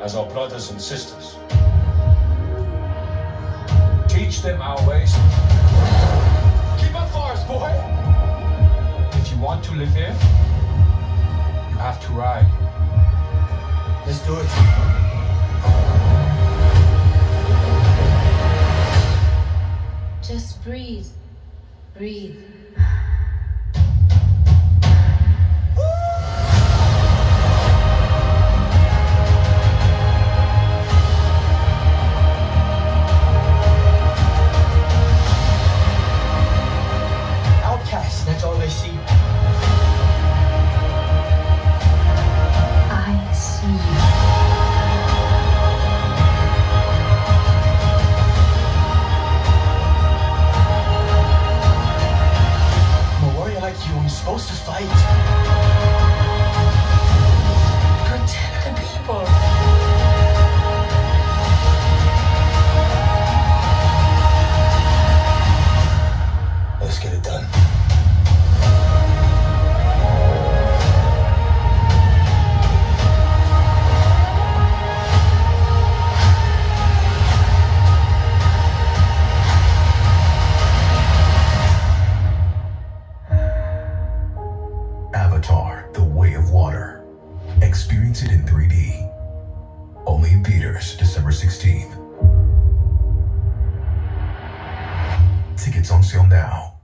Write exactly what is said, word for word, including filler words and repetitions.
as our brothers and sisters. Teach them our ways. Keep up for us, boy! If you want to live here, you have to ride. Let's do it. Just breathe. Breathe. Outcasts, that's all they see. I see you. You were supposed to fight. Protect the people. Let's get it done. Avatar: The Way of Water. Experience it in three D. Only in theaters December sixteenth. Tickets on sale now.